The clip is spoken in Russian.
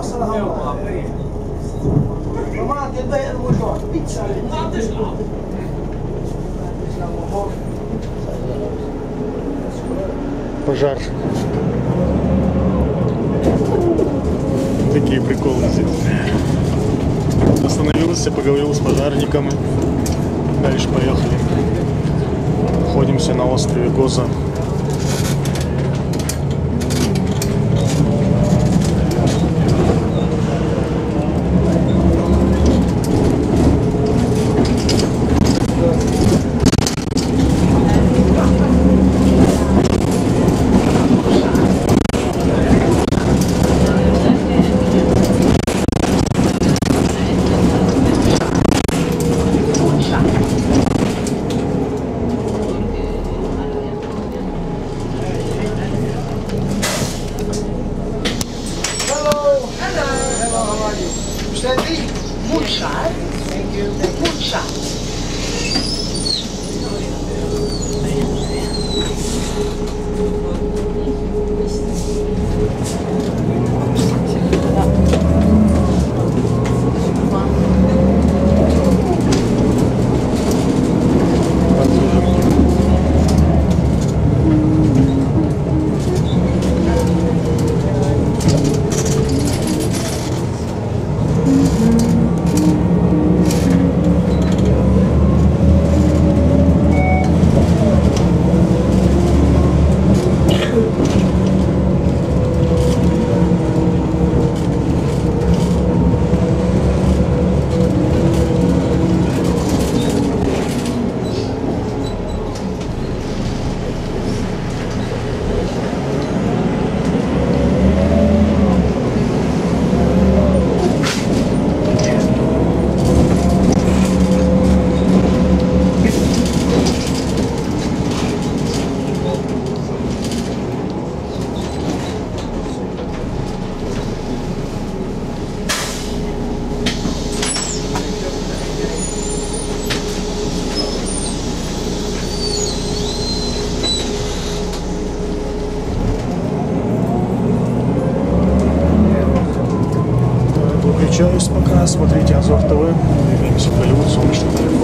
Пожар. Такие приколы здесь. Остановился, поговорил с пожарниками. Дальше поехали. Находимся на острове Гоза. Moonshine. Thank you. Moonshine. Выключаюсь пока, смотрите Азов ТВ, двигаемся в Голливуд, солнечный.